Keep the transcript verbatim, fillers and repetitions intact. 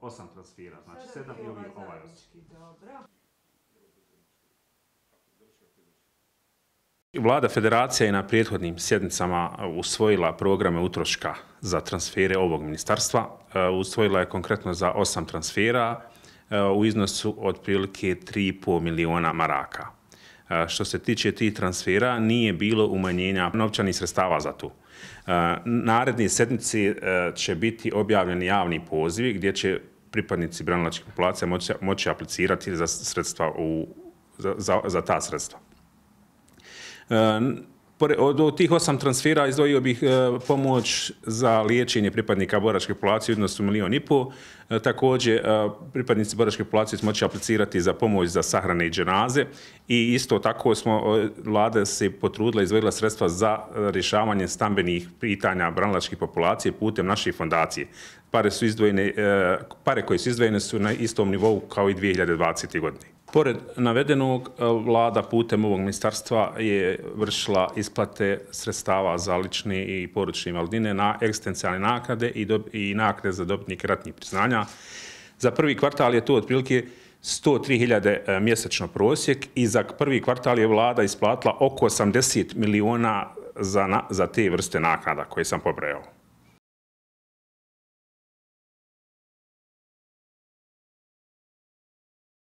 osam transfera, znači sedam i ovaj osam. Vlada Federacije je na prethodnim sjednicama usvojila programe utroška za transfere ovog ministarstva. Usvojila je konkretno za osam transfera u iznosu otprilike tri i pol miliona maraka. Što se tiče tih transfera, nije bilo umanjenja novčanih sredstava za to. Naredne sedmice će biti objavljeni javni pozivi gdje će pripadnici branilačke populacije moći, moći aplicirati za sredstva u, za, za, za ta sredstva. Od tih osam transfera izdvojio bih pomoć za liječenje pripadnika boračke populacije u iznosu milijon i pol. Također, pripadnici boračke populacije će moći aplicirati za pomoć za sahrane i dženaze i isto tako smo, vlada se potrudila i izdvojila sredstva za rješavanje stambenih pitanja branilačke populacije putem naše fondacije. Pare, su izdvojene, pare koje su izdvojene su na istom nivou kao i dvije hiljade dvadesete. godine. Pored navedenog, vlada putem ovog ministarstva je vršila isplate sredstava za lične i porodične invalidnine na egzistencijalne naknade i, do, i naknade za dobitnike ratnih priznanja. Za prvi kvartal je to otprilike sto tri hiljade mjesečno prosjek i za prvi kvartal je vlada isplatila oko osamdeset miliona za, za te vrste naknada koje sam pobrojao.